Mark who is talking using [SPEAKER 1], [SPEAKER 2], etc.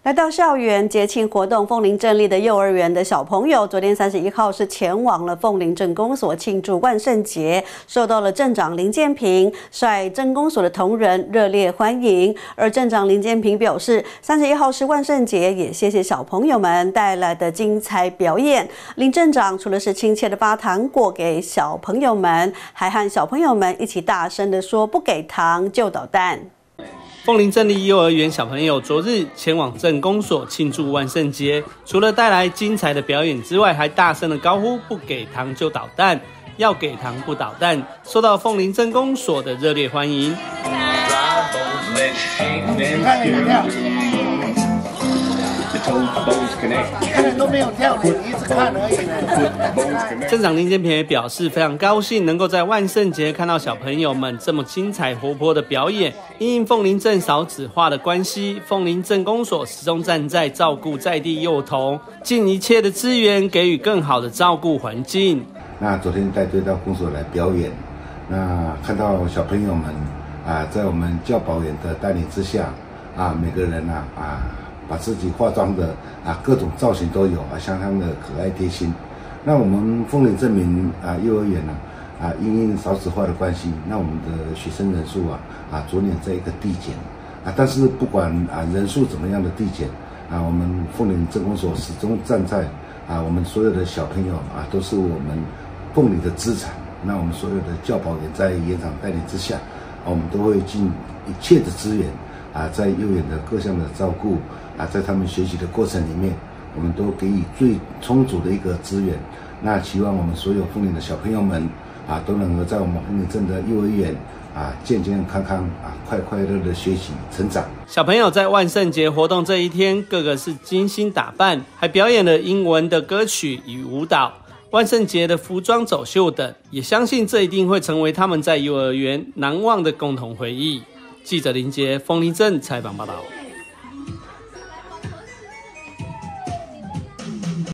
[SPEAKER 1] 来到校园节庆活动，凤林镇立的幼儿园的小朋友，昨天31号是前往了凤林镇公所庆祝万圣节，受到了镇长林建平率镇公所的同仁热烈欢迎。而镇长林建平表示，31号是万圣节，也谢谢小朋友们带来的精彩表演。林镇长除了是亲切的发糖果给小朋友们，还和小朋友们一起大声的说：“不给糖就捣蛋。”
[SPEAKER 2] 凤林镇立幼儿园小朋友昨日前往镇公所庆祝万圣节，除了带来精彩的表演之外，还大声的高呼“不给糖就捣蛋，要给糖不捣蛋”，受到凤林镇公所的热烈欢迎。
[SPEAKER 3] 都没有跳，你一直看而已。
[SPEAKER 2] 镇长林建平也表示非常高兴能够在万圣节看到小朋友们这么精彩活泼的表演。因凤林镇少子化的关系，凤林镇公所始终站在照顾在地幼童，尽一切的资源给予更好的照顾环境。
[SPEAKER 4] 那昨天带队到公所来表演，那看到小朋友们在我们教保员的带领之下每个人把自己化妆的各种造型都有相当的可爱贴心。那我们凤林镇民幼儿园因少子化的关系，那我们的学生人数逐年在一个递减但是不管人数怎么样的递减我们凤林镇公所始终站在我们所有的小朋友都是我们凤林的资产。那我们所有的教保员在园长带领之下我们都会尽一切的资源在幼儿园的各项的照顾在他们学习的过程里面，我们都给予最充足的一个资源。那希望我们所有凤林的小朋友们都能够在我们凤林镇的幼儿园健健康康快快乐乐的学习成长。
[SPEAKER 2] 小朋友在万圣节活动这一天，个个是精心打扮，还表演了英文的歌曲与舞蹈、万圣节的服装走秀等，也相信这一定会成为他们在幼儿园难忘的共同回忆。记者林杰，凤林镇采访报道。